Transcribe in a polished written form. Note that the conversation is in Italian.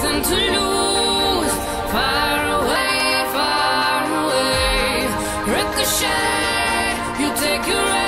nothing to lose. Far away, ricochet, you take your